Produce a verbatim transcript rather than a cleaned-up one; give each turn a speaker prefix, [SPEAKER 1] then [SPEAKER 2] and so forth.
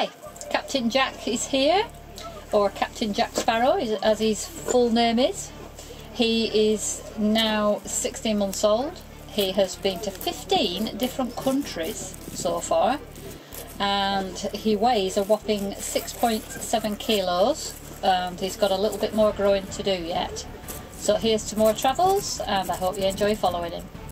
[SPEAKER 1] Hi, Captain Jack is here, or Captain Jack Sparrow as his full name is. He is now sixteen months old. He has been to fifteen different countries so far, and he weighs a whopping six point seven kilos, and he's got a little bit more growing to do yet. So here's to more travels, and I hope you enjoy following him.